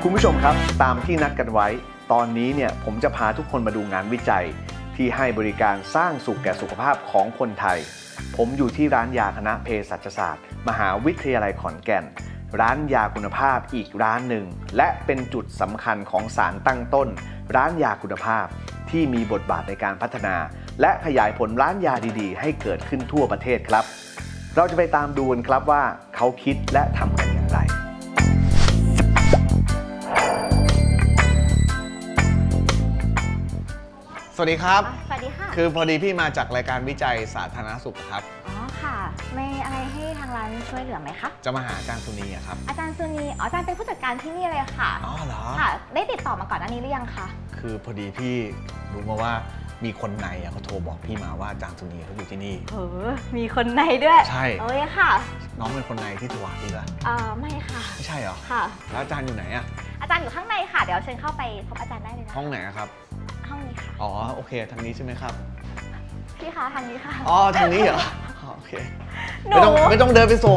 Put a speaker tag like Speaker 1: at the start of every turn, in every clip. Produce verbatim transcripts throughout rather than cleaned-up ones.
Speaker 1: คุณผู้ชมครับตามที่นัดกันไว้ตอนนี้เนี่ยผมจะพาทุกคนมาดูงานวิจัยที่ให้บริการสร้างสุขแก่สุขภาพของคนไทยผมอยู่ที่ร้านยาคณะเภสัชศาสตร์มหาวิทยาลัยขอนแก่นร้านยาคุณภาพอีกร้านหนึ่งและเป็นจุดสำคัญของสารตั้งต้นร้านยาคุณภาพที่มีบทบาทในการพัฒนาและขยายผลร้านยาดีๆให้เกิดขึ้นทั่วประเทศครับเราจะไปตามดูกันครับว่าเขาคิดและทำกันอย่างไร
Speaker 2: สวัสดีครับ
Speaker 3: สวัสดีค่ะ
Speaker 2: คือพอดีพี่มาจากรายการวิจัยสาธารณสุขครับ
Speaker 3: อ๋อค่ะมีอะไรให้ทางร้านช่วยเหลือไหมคะ
Speaker 2: จะมาหาอาจารย์สุนีครับ
Speaker 3: อาจารย์สุนีอ๋ออาจารย์เป็นผู้จัดการที่นี่เลยค่ะ
Speaker 2: อ๋อเหรอ
Speaker 3: ค่ะได้ติดต่อมาก่อนอันนี้หรือยังคะ
Speaker 2: คือพอดีพี่รู้มาว่ามีคนในเขาโทรบอกพี่มาว่าอาจารย์สุนีเขาอยู่ที่นี่
Speaker 3: เออมีคนในด้วย
Speaker 2: ใช่
Speaker 3: โอ้ยค่ะ
Speaker 2: น้องเป็นคนในที่โทรหาพี่เหรอ
Speaker 3: เออไม่ค่ะ
Speaker 2: ไม่ใช่เหรอ
Speaker 3: ค่ะ
Speaker 2: แล้วอาจารย์อยู่ไหนอะ
Speaker 3: อาจารย์อยู่ข้างในค่ะเดี๋ยวเชิญเข้าไปพบอาจารย์ได้เลยนะ
Speaker 2: ห้องไหนครับ
Speaker 3: ห้องนี้ค่ะ
Speaker 2: อ๋อโอเคทางนี้ใช่ไหมครับ
Speaker 3: พี่คะทางนี้ค่ะ
Speaker 2: อ๋อทางนี้เหรอโอเคไม่ต้องไม่ต้องเดินไปส่ง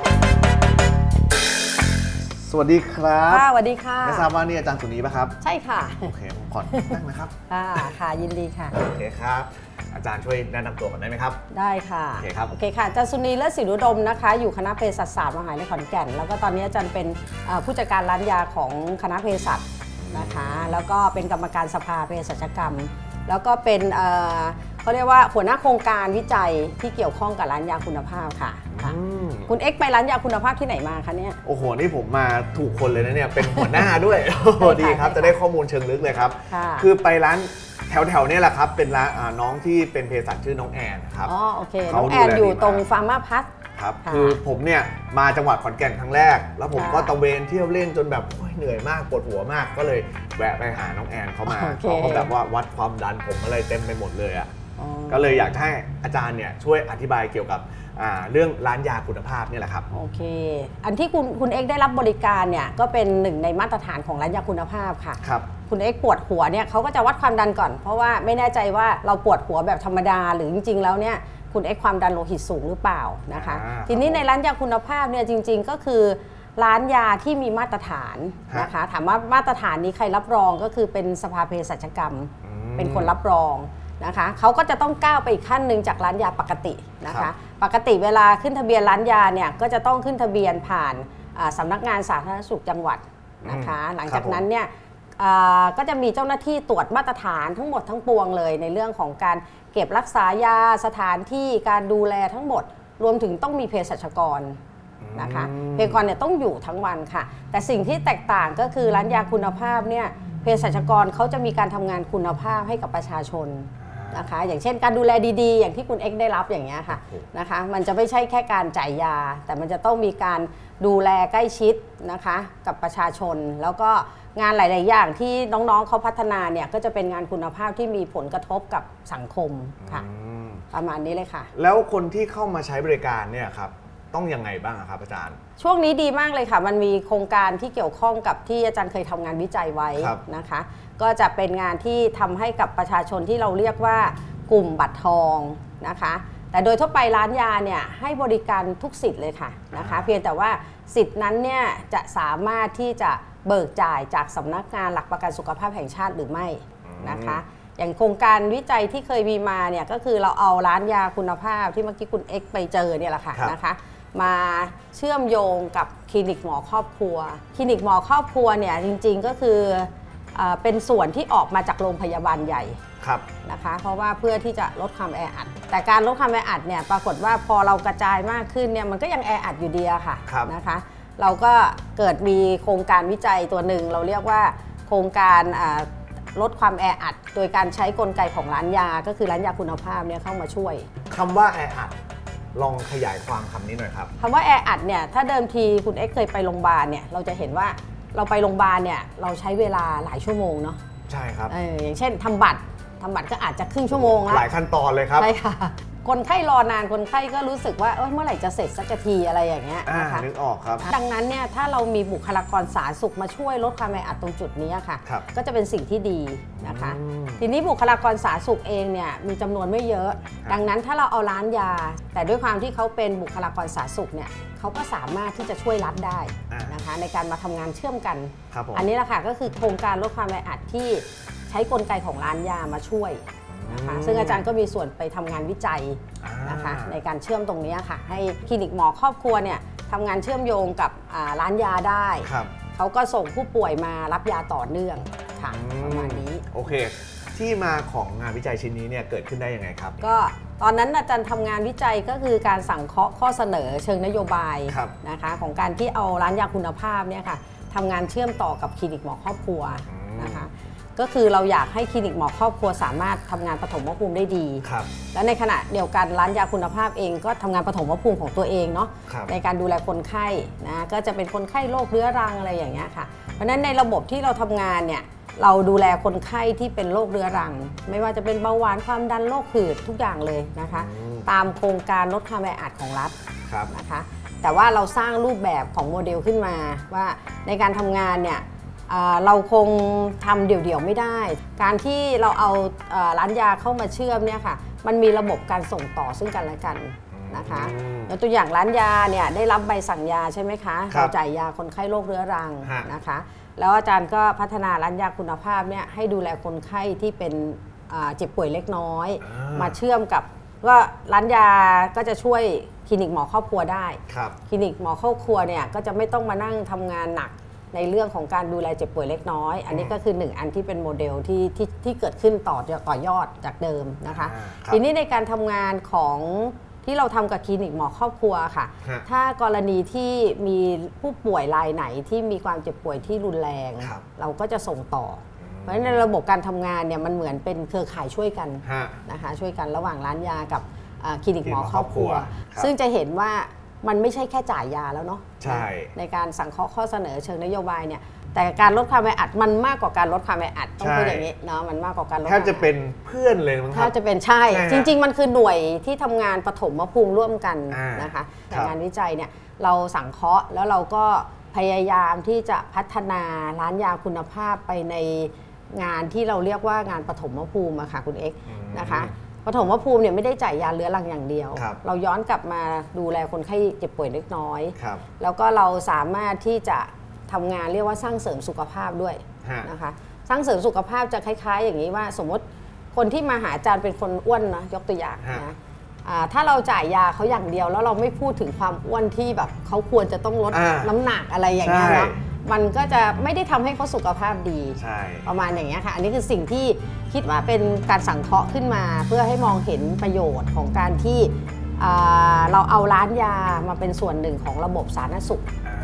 Speaker 2: สวัสดีครับ
Speaker 4: ค่ะสวัสดีค่ะ
Speaker 2: ไม่ทราบว่านี่อาจารย์สุนีป่ะครับ
Speaker 4: ใช่ค่ะ
Speaker 2: โอเคผมขอนั่งนะครับ
Speaker 4: ค่ะค่ะยินดีค่ะ
Speaker 2: โอเคครับอาจารย์ช่วยแนะนำตัวก่อนได้ไหมครับ
Speaker 4: ได้ค่ะ
Speaker 2: โอเคครับ
Speaker 4: โอเคค่ะอาจารย์สุนีเลิศศิรุดมนะคะอยู่คณะเภสัชศาสตร์มหาวิทยาลัยขอนแก่นแล้วก็ตอนนี้อาจารย์เป็นผู้จัดการร้านยาของคณะเภสัชนะคะแล้วก็เป็นกรรมการสภาเภสัชกรรมแล้วก็เป็นเขาเรียกว่าหัวหน้าโครงการวิจัยที่เกี่ยวข้องกับร้านยาคุณภาพค่ะคุณเอ็กไปร้านยาคุณภาพที่ไหนมาคะเนี่ย
Speaker 2: โอ้โหนี่ผมมาถูกคนเลยนะเนี่ยเป็นหัวหน้าด้วยดีครับจะได้ข้อมูลเชิงลึกเลยครับคือไปร้านแถวๆนี่แหละครับเป็นร้านน้องที่เป็นเภสัชชื่อน้องแอนครับ
Speaker 4: อ๋อโอเคน้องแอนอยู่ตรงฟาร์มาพัท
Speaker 2: ครับคือผมเนี่ยมาจังหวัดขอนแก่นครั้งแรกแล้วผมก็ตะเวนเที่ยวเล่นจนแบบเหนื่อยมากปวดหัวมากก็เลยแวะไปหาน้องแอนเขามาเขาก็แบบว่าวัดความดันผมอะไรเต็มไปหมดเลยอ่ะก็เลยอยากให้อาจารย์เนี่ยช่วยอธิบายเกี่ยวกับเรื่องร้านยาคุณภาพนี่แหละครับ
Speaker 4: โอเคอันที่คุณคุณเอ็กได้รับบริการเนี่ยก็เป็นหนึ่งในมาตรฐานของร้านยาคุณภาพค่ะ
Speaker 2: ครับ
Speaker 4: คุณเอ็กปวดหัวเนี่ยเขาก็จะวัดความดันก่อนเพราะว่าไม่แน่ใจว่าเราปวดหัวแบบธรรมดาหรือจริงๆแล้วเนี่ยคุณเอ็กความดันโลหิตสูงหรือเปล่านะคะทีนี้ในร้านยาคุณภาพเนี่ยจริงๆก็คือร้านยาที่มีมาตรฐานนะคะถามว่ามาตรฐานนี้ใครรับรองก็คือเป็นสภาเภสัชกรรมเป็นคนรับรองนะคะเขาก็จะต้องก้าวไปอีกขั้นหนึ่งจากร้านยาปกตินะคะปกติเวลาขึ้นทะเบียนร้านยาเนี่ยก็จะต้องขึ้นทะเบียนผ่านสำนักงานสาธารณสุขจังหวัดนะคะหลังจากนั้นเนี่ยก็จะมีเจ้าหน้าที่ตรวจมาตรฐานทั้งหมดทั้งปวงเลยในเรื่องของการเก็บรักษายาสถานที่การดูแลทั้งหมดรวมถึงต้องมีเภสัชกรนะคะเภสัชกรเนี่ยต้องอยู่ทั้งวันค่ะแต่สิ่งที่แตกต่างก็คือร้านยาคุณภาพเนี่ยเภสัชกรเขาจะมีการทำงานคุณภาพให้กับประชาชนนะคะอย่างเช่นการดูแลดีๆอย่างที่คุณเอ็กได้รับอย่างเงี้ยค่ะนะคะมันจะไม่ใช่แค่การจ่ายยาแต่มันจะต้องมีการดูแลใกล้ชิดนะคะกับประชาชนแล้วก็งานหลายๆอย่างที่น้องๆเขาพัฒนาเนี่ยก็จะเป็นงานคุณภาพที่มีผลกระทบกับสังคมค่ะประมาณนี้เลยค่ะ
Speaker 2: แล้วคนที่เข้ามาใช้บริการเนี่ยครับต้องยังไงบ้างครับอาจารย์
Speaker 4: ช่วงนี้ดีมากเลยค่ะมันมีโครงการที่เกี่ยวข้องกับที่อาจารย์เคยทำงานวิจัยไว้นะคะก็จะเป็นงานที่ทำให้กับประชาชนที่เราเรียกว่ากลุ่มบัตรทองนะคะแต่โดยทั่วไปร้านยาเนี่ยให้บริการทุกสิทธิ์เลยค่ะนะคะเพียงแต่ว่าสิทธิ์นั้นเนี่ยจะสามารถที่จะเบิกจ่ายจากสำนักงานหลักประกันสุขภาพแห่งชาติหรือไม่นะคะอย่างโครงการวิจัยที่เคยมีมาเนี่ยก็คือเราเอาร้านยาคุณภาพที่เมื่อกี้คุณเอ็กไปเจอเนี่ยแหละค่ะนะคะมาเชื่อมโยงกับคลินิกหมอครอบครัวคลินิกหมอครอบครัวเนี่ยจริงๆก็คือเป็นส่วนที่ออกมาจากโรงพยาบาลใหญ่นะคะเพราะว่าเพื่อที่จะลดความแออัดแต่การลดความแออัดเนี่ยปรากฏว่าพอเรากระจายมากขึ้นเนี่ยมันก็ยังแออัดอยู่ดีค่ะนะคะเราก็เกิดมีโครงการวิจัยตัวหนึ่งเราเรียกว่าโครงการลดความแออัดโดยการใช้กลไกของร้านยาก็คือร้านยาคุณภาพเนี่ยเข้ามาช่วย
Speaker 2: คำว่าแออัดลองขยายความคำนี้หน่อยครับ
Speaker 4: คำว่าแออัดเนี่ยถ้าเดิมทีคุณเอ็กเคยไปโรงพยาบาลเนี่ยเราจะเห็นว่าเราไปโรงพยาบาลเนี่ยเราใช้เวลาหลายชั่วโมงเนาะ
Speaker 2: ใช่ครับ
Speaker 4: เอออย่างเช่นทำบัตรทำบัตรก็อาจจะครึ่งชั่วโมงแล้ว
Speaker 2: หลายขั้นตอนเลยครับ
Speaker 4: ใช่ค่ะคนไข้รอนานคนไข้ก็รู้สึกว่าเอ้ยเมื่อไหร่จะเสร็จสักทีอะไรอย่างเงี้ยนะคะ
Speaker 2: นึกออกครับ
Speaker 4: ดังนั้นเนี่ยถ้าเรามีบุคลากรสาธารณสุขมาช่วยลดความแออัดตรงจุดนี้ค่ะก็จะเป็นสิ่งที่ดีนะคะทีนี้บุคลากรสาธารณสุขเองเนี่ยมีจำนวนไม่เยอะดังนั้นถ้าเราเอาร้านยาแต่ด้วยความที่เขาเป็นบุคลากรสาธารณสุขเนี่ยเขาก็สามารถที่จะช่วยรัฐได้นะคะในการมาทำงานเชื่อมกันอันนี้แหละค่ะก็คือโครงการลดความแออัดที่ใช้กลไกของร้านยามาช่วยนะคะซึ่งอาจารย์ก็มีส่วนไปทำงานวิจัยนะคะในการเชื่อมตรงนี้ค่ะให้คลินิกหมอครอบครัวเนี่ยทำงานเชื่อมโยงกับร้านยาได้เขาก็ส่งผู้ป่วยมารับยาต่อเนื่องค่ะประมาณนี้
Speaker 2: โอเคที่มาของงานวิจัยชิ้นนี้เนี่ยเกิดขึ้นได้ยังไงครับ
Speaker 4: ก็ตอนนั้นอาจารย์ทำงานวิจัยก็คือการสังเคราะห์ข้อเสนอเชิงนโยบายนะคะของการที่เอาร้านยาคุณภาพเนี่ยค่ะทำงานเชื่อมต่อกับคลินิกหมอครอบครัวนะคะก็คือเราอยากให้คลินิกหมอครอบครัวสามารถทำงานปฐมภูมิได้ดีและในขณะเดียวกันร้านยาคุณภาพเองก็ทำงานปฐมภูมิของตัวเองเนาะในการดูแลคนไข้นะก็จะเป็นคนไข้โรคเรื้อรังอะไรอย่างเงี้ยค่ะเพราะฉะนั้นในระบบที่เราทำงานเนี่ยเราดูแลคนไข้ที่เป็นโรคเรื้อรังไม่ว่าจะเป็นเบาหวานความดันโรคหืดทุกอย่างเลยนะคะตามโครงการลดความแออัดของรัฐนะคะแต่ว่าเราสร้างรูปแบบของโมเดลขึ้นมาว่าในการทำงานเนี่ยเราคงทำเดี่ยวๆไม่ได้การที่เราเอาร้านยาเข้ามาเชื่อมเนี่ยค่ะมันมีระบบการส่งต่อซึ่งกันและกันนะคะยกตัวอย่างร้านยาเนี่ยได้รับใบสั่งยาใช่ไหมคะเราจ่ายยาคนไข้โรคเรื้อรังนะคะแล้วอาจารย์ก็พัฒนาร้านยาคุณภาพเนี่ยให้ดูแลคนไข้ที่เป็นเจ็บป่วยเล็กน้อยมาเชื่อมกับว่าร้านยาก็จะช่วยคลินิกหมอครอบครัวได้คลินิกหมอครอบครัวเนี่ยก็จะไม่ต้องมานั่งทำงานหนักในเรื่องของการดูแลเจ็บป่วยเล็กน้อยอันนี้ก็คือหนึ่งอันที่เป็นโมเดลที่ที่ที่เกิดขึ้นต่อต่อยอดจากเดิมนะคะทีนี้ในการทำงานของที่เราทำกับคลินิกหมอครอบครัวค่ะถ้ากรณีที่มีผู้ป่วยรายไหนที่มีความเจ็บป่วยที่รุนแรงเราก็จะส่งต่อเพราะฉะนั้นในระบบการทำงานเนี่ยมันเหมือนเป็นเครือข่ายช่วยกันนะคะช่วยกันระหว่างร้านยากับคลินิกหมอครอบครัวซึ่งจะเห็นว่ามันไม่ใช่แค่จ่ายยาแล้วเนาะใช่ในการสั่งเคาะข้อเสนอเชิงนโยบายเนี่ยแต่การลดความแออัดมันมากกว่าการลดความแออัดต้องพูดอย่างนี้เนาะมันมากกว่าการลดแท
Speaker 2: บจะเป็นเพื่อนเลยมั้งครับแทบ
Speaker 4: จะเป็นใช่จริงๆมันคือหน่วยที่ทำงานปฐมภูมิร่วมกันนะคะแต่งานวิจัยเนี่ยเราสั่งเคาะแล้วเราก็พยายามที่จะพัฒนาร้านยาคุณภาพไปในงานที่เราเรียกว่างานปฐมภูมิอะค่ะคุณเอ็กซ์นะคะปฐมภูมิเนี่ยไม่ได้จ่ายยาเรื้อรังอย่างเดียวเราย้อนกลับมาดูแลคนไข้เจ็บป่วยเล็กน้อยแล้วก็เราสามารถที่จะทำงานเรียกว่าสร้างเสริมสุขภาพด้วยนะคะสร้างเสริมสุขภาพจะคล้ายๆอย่างนี้ว่าสมมติคนที่มาหาอาจารย์เป็นคนอ้วนนะยกตัวอย่างนะถ้าเราจ่ายยาเขาอย่างเดียวแล้วเราไม่พูดถึงความอ้วนที่แบบเขาควรจะต้องลดน้ำหนักอะไรอย่างเงี้ยนะมันก็จะไม่ได้ทำให้เขาสุขภาพดีประมาณอย่างเงี้ยค่ะอันนี้คือสิ่งที่คิดว่าเป็นการสังเคราะห์ขึ้นมาเพื่อให้มองเห็นประโยชน์ของการที่เราเอาร้านยามาเป็นส่วนหนึ่งของระบบสาธารณสุข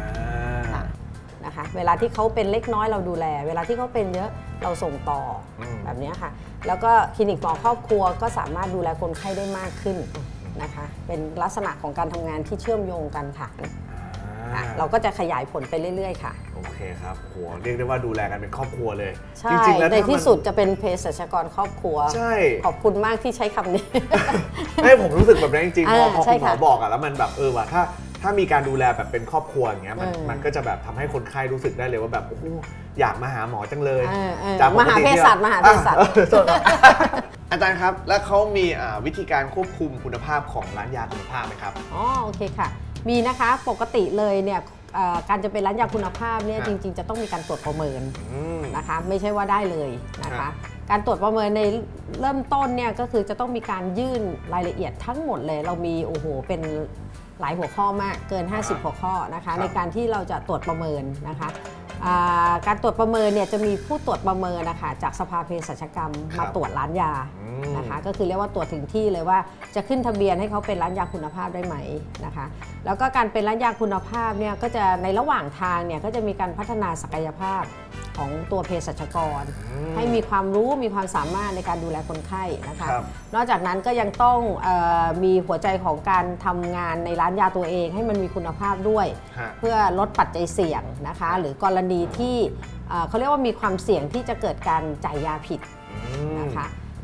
Speaker 4: นะคะเวลาที่เขาเป็นเล็กน้อยเราดูแลเวลาที่เขาเป็นเยอะเราส่งต่อแบบนี้ค่ะแล้วก็คลินิกหมอครอบครัวก็สามารถดูแลคนไข้ได้มากขึ้นนะคะเป็นลักษณะของการทำงานที่เชื่อมโยงกันค่ะเราก็จะขยายผลไปเรื่อยๆค่ะ
Speaker 2: โอเคครับโหเรียกได้ว่าดูแลกันเป็นครอบครัวเลย
Speaker 4: ใช่ในที่สุดจะเป็นเภสัชกรครอบครัว
Speaker 2: ใช่
Speaker 4: ขอบคุณมากที่ใช้คำนี้
Speaker 2: ให้ผมรู้สึกแบบนั้นจริงๆพอคุณหมอบอกอะแล้วมันแบบเออว่าถ้าถ้ามีการดูแลแบบเป็นครอบครัวอย่างเงี้ยมันมันก็จะแบบทำให้คนไข้รู้สึกได้เลยว่าแบบโอ้อยากมาหาหมอจังเลย
Speaker 4: จากมหาเภสัชมหาเภสัช
Speaker 2: อาจารย์ครับแล้วเขามีวิธีการควบคุมคุณภาพของร้านยาคุณภาพไหมครับ
Speaker 4: อ๋อโอเคค่ะมีนะคะปกติเลยเนี่ยการจะเป็นร้านยาคุณภาพเนี่ยจริงๆจะต้องมีการตรวจประเมินนะคะไม่ใช่ว่าได้เลยนะคะการตรวจประเมินในเริ่มต้นเนี่ยก็คือจะต้องมีการยื่นรายละเอียดทั้งหมดเลยเรามีโอ้โหเป็นหลายหัวข้อมากเกินห้าสิบหัวข้อนะคะในการที่เราจะตรวจประเมินนะคะการตรวจประเมินเนี่ยจะมีผู้ตรวจประเมินนะคะจากสภาเภสัชกรรมมาตรวจร้านยานะคะก็คือเรียกว่าตรวจถึงที่เลยว่าจะขึ้นทะเบียนให้เขาเป็นร้านยาคุณภาพได้ไหมนะคะแล้วก็การเป็นร้านยาคุณภาพเนี่ยก็จะในระหว่างทางเนี่ยก็จะมีการพัฒนาศักยภาพของตัวเภสัชกรให้มีความรู้มีความสามารถในการดูแลคนไข้นะคะนอกจากนั้นก็ยังต้องเอ่อมีหัวใจของการทำงานในร้านยาตัวเองให้มันมีคุณภาพด้วยเพื่อลดปัจจัยเสี่ยงนะคะหรือกรณีที่เขาเรียกว่ามีความเสี่ยงที่จะเกิดการจ่ายยาผิดนะคะ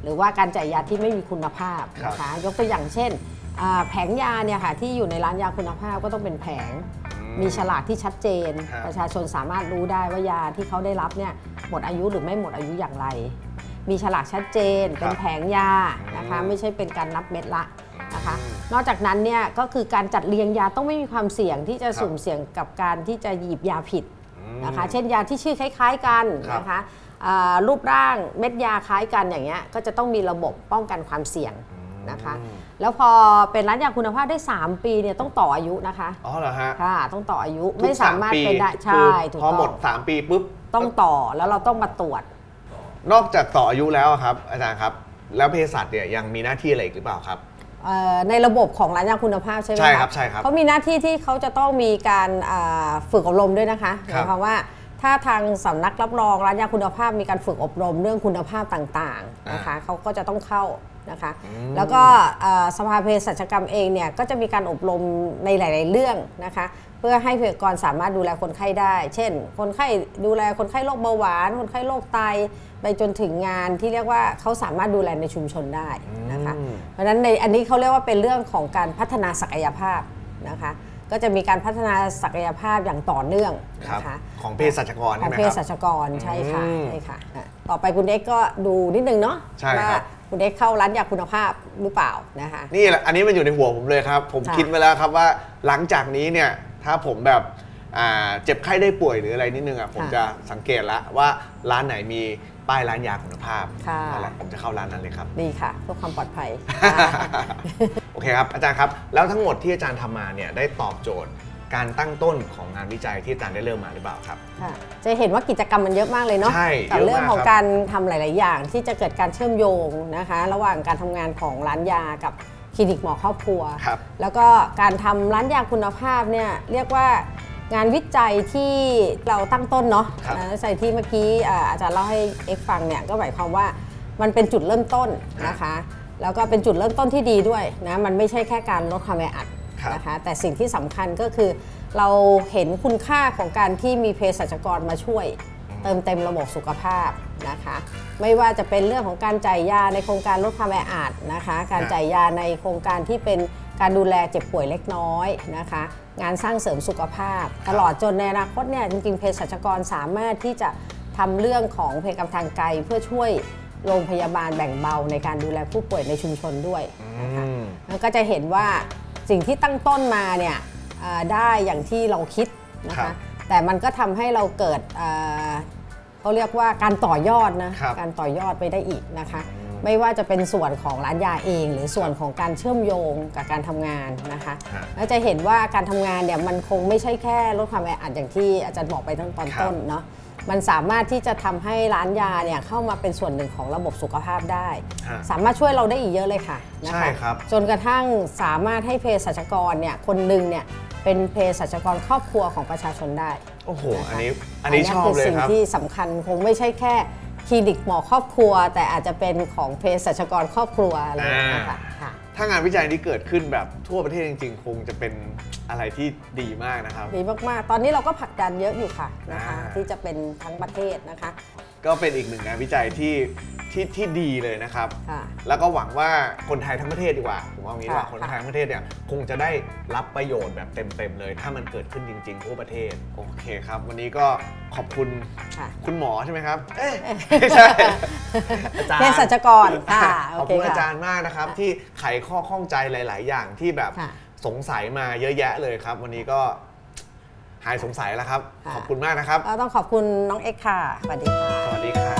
Speaker 4: หรือว่าการจ่ายยาที่ไม่มีคุณภาพนะคะยกตัวอย่างเช่นแผงยาเนี่ยค่ะที่อยู่ในร้านยาคุณภาพก็ต้องเป็นแผงมีฉลากที่ชัดเจนประชาชนสามารถรู้ได้ว่ายาที่เขาได้รับเนี่ยหมดอายุหรือไม่หมดอายุอย่างไรมีฉลากชัดเจนเป็นแผงยานะคะไม่ใช่เป็นการนับเม็ดละนะคะนอกจากนั้นเนี่ยก็คือการจัดเรียงยาต้องไม่มีความเสี่ยงที่จะสุ่มเสี่ยงกับการที่จะหยิบยาผิดนะคะเช่นยาที่ชื่อคล้ายๆกันนะคะรูปร่างเม็ดยาคล้ายกันอย่างเงี้ยก็จะต้องมีระบบป้องกันความเสี่ยงนะคะแล้วพอเป็นร้านยาคุณภาพได้สามปีเนี่ยต้องต่ออายุนะคะ
Speaker 2: อ๋อเหรอฮะ
Speaker 4: ค่ะต้องต่ออายุไม่สามารถเป็นได้ใช่ถูกต้อง
Speaker 2: พอหมดสามปีปุ๊บ
Speaker 4: ต้องต่อแล้วเราต้องมาตรวจ
Speaker 2: นอกจากต่ออายุแล้วครับอาจารย์ครับแล้วเภสัชเนี่ยยังมีหน้าที่อะไรอีกหรือเปล่าครับ
Speaker 4: ในระบบของร้านยาคุณภาพใช่ไหม
Speaker 2: ใช่ครับใช่ครับ
Speaker 4: เขามีหน้าที่ที่เขาจะต้องมีการฝึกอบรมด้วยนะคะหมายความว่าถ้าทางสำนักรับรองร้านยาคุณภาพมีการฝึกอบรมเรื่องคุณภาพต่างๆนะคะเขาก็จะต้องเข้านะคะแล้วก็สภาเภสัชกรรมเองเนี่ยก็จะมีการอบรมในหลายๆเรื่องนะคะเพื่อให้เภสัชกรสามารถดูแลคนไข้ได้เช่นคนไข้ดูแลคนไข้โรคเบาหวานคนไข้โรคไตไปจนถึงงานที่เรียกว่าเขาสามารถดูแลในชุมชนได้นะคะเพราะฉะนั้นในอันนี้เขาเรียกว่าเป็นเรื่องของการพัฒนาศักยภาพนะคะก็จะมีการพัฒนาศักยภาพอย่างต่อเนื่องนะคะ
Speaker 2: ของเภสัชกรใช่ไหมครับ
Speaker 4: ของเภสัชกรใช่ค่ะใช่ค่ะต่อไปคุณเอ็กก็ดูนิดนึงเนาะว่าคุณเอ็กเข้าร้านยาคุณภาพหรือเปล่านะคะ
Speaker 2: นี่แหละอันนี้มันอยู่ในหัวผมเลยครับผมคิดไว้แล้วครับว่าหลังจากนี้เนี่ยถ้าผมแบบเจ็บไข้ได้ป่วยหรืออะไรนิดนึงอ่ะผมจะสังเกตแล้วว่าร้านไหนมีป้ายร้านยาคุณภาพนั่นแหละผมจะเข้าร้านนั้นเลยครับ
Speaker 4: ดีค่ะเพื่อความปลอดภัย
Speaker 2: โอเคครับอาจารย์ครับแล้วทั้งหมดที่อาจารย์ทำมาเนี่ยได้ตอบโจทย์การตั้งต้นของงานวิจัยที่อาจารย์ได้เริ่มมาหรือเปล่าครับ
Speaker 4: จะเห็นว่ากิจกรรมมันเยอะมากเลยเนาะกับเรื่องของการทำหลายๆอย่างที่จะเกิดการเชื่อมโยงนะคะระหว่างการทำงานของร้านยากับคลินิกหมอครอบครัวแล้วก็การทำร้านยาคุณภาพเนี่ยเรียกว่างานวิจัยที่เราตั้งต้นเนาะใส่ที่เมื่อกี้อาจารย์เล่าให้เอ็กฟังเนี่ยก็หมายความว่ามันเป็นจุดเริ่มต้นนะคะแล้วก็เป็นจุดเริ่มต้นที่ดีด้วยนะมันไม่ใช่แค่การลดความแออัดนะคะแต่สิ่งที่สำคัญก็คือเราเห็นคุณค่าของการที่มีเภสัชกรมาช่วยเติมเต็มระบบสุขภาพนะคะไม่ว่าจะเป็นเรื่องของการจ่ายยาในโครงการลดความแออัดนะคะการจ่ายยาในโครงการที่เป็นการดูแลเจ็บป่วยเล็กน้อยนะคะงานสร้างเสริมสุขภาพตลอดจนในอนาคตเนี่ยจริงๆเภสัชกรสามารถที่จะทำเรื่องของเภสัชกรรมทางไกลเพื่อช่วยโรงพยาบาลแบ่งเบาในการดูแลผู้ป่วยในชุมชนด้วยนะคะแล้วก็จะเห็นว่าสิ่งที่ตั้งต้นมาเนี่ยได้อย่างที่เราคิดนะคะแต่มันก็ทำให้เราเกิดเขาเรียกว่าการต่อยอดนะการต่อยอดไปได้อีกนะคะไม่ว่าจะเป็นส่วนของร้านยาเองหรือส่วนของการเชื่อมโยงกับการทำงานนะคะแล้วจะเห็นว่าการทำงานเนี่ยมันคงไม่ใช่แค่ลดความแออัดอย่างที่อาจารย์บอกไปตั้งตอนต้นเนาะมันสามารถที่จะทำให้ร้านยาเนี่ยเข้ามาเป็นส่วนหนึ่งของระบบสุขภาพได้สามารถช่วยเราได้อีกเยอะเลยค่ะนะคะจนกระทั่งสามารถให้เภสัชกรเนี่ยคนหนึ่งเนี่ยเป็นเภสัชกรครอบครัวของประชาชนได้
Speaker 2: โอ้โหอันนี้อันนี้ชอบเลยครับ
Speaker 4: สิ่งที่สำคัญคงไม่ใช่แค่คลินิกหมอครอบครัวแต่อาจจะเป็นของเภสัชกรครอบครัวอะไรนะคะ
Speaker 2: ถ้างานวิจัยนี้เกิดขึ้นแบบทั่วประเทศจริงๆคงจะเป็นอะไรที่ดีมากนะครับ
Speaker 4: ดีมากๆตอนนี้เราก็ผลักดันเยอะอยู่ค่ะนะคะที่จะเป็นทั้งประเทศนะคะ
Speaker 2: ก็เป็นอีกหนึ่งงานวิจัยที่ที่ที่ดีเลยนะครับแล้วก็หวังว่าคนไทยทั้งประเทศดีกว่าผมว่างี้ว่าคนไทยทั้งประเทศเนี่ยคงจะได้รับประโยชน์แบบเต็มๆเลยถ้ามันเกิดขึ้นจริงๆทั่วประเทศโอเคครับวันนี้ก็ขอบคุณคุณหมอใช่ไหมครับเอ๊ะไม่ใช่
Speaker 4: อาจารย์เภสัชกร
Speaker 2: ขอบคุณอาจารย์มากนะครับที่ไขข้อข้องใจหลายๆอย่างที่แบบสงสัยมาเยอะแยะเลยครับวันนี้ก็หายสงสัยแล้วครับขอบคุณมากนะครับ
Speaker 4: ต้องขอบคุณน้องเอ็กค่ะสวัสดีค่ะ
Speaker 2: สวัสดีครับ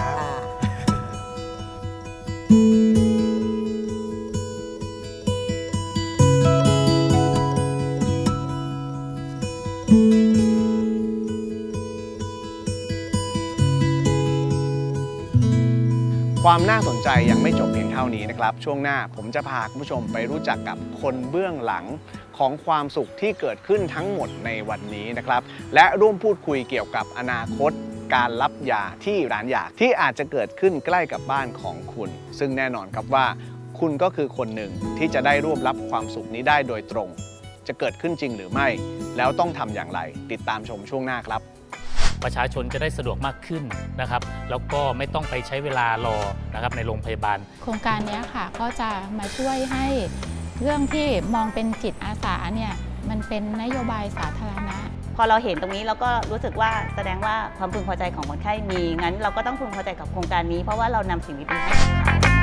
Speaker 1: ความน่าสนใจยังไม่จบเพียงเท่านี้นะครับช่วงหน้าผมจะพาคุณผู้ชมไปรู้จักกับคนเบื้องหลังของความสุขที่เกิดขึ้นทั้งหมดในวันนี้นะครับและร่วมพูดคุยเกี่ยวกับอนาคตการรับยาที่ร้านยาที่อาจจะเกิดขึ้นใกล้กับบ้านของคุณซึ่งแน่นอนครับว่าคุณก็คือคนหนึ่งที่จะได้ร่วมรับความสุขนี้ได้โดยตรงจะเกิดขึ้นจริงหรือไม่แล้วต้องทำอย่างไรติดตามชมช่วงหน้าครับ
Speaker 5: ประชาชนจะได้สะดวกมากขึ้นนะครับแล้วก็ไม่ต้องไปใช้เวลารอนะครับในโรงพยาบาล
Speaker 6: โครงการนี้ค่ะก็จะมาช่วยให้เรื่องที่มองเป็นจิตอาสาเนี่ยมันเป็นนโยบายสาธารณะ
Speaker 7: พอเราเห็นตรงนี้เราก็รู้สึกว่าแสดงว่าความพึงพอใจของคนไข้มีงั้นเราก็ต้องพึงพอใจกับโครงการนี้เพราะว่าเรานำสิ่งนี้เป็น